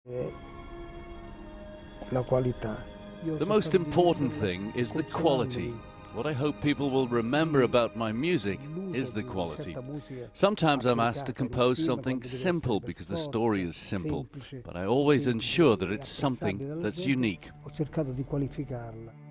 The most important thing is the quality. What I hope people will remember about my music is the quality. Sometimes I'm asked to compose something simple because the story is simple, but I always ensure that it's something that's unique. Ho cercato di qualificarla.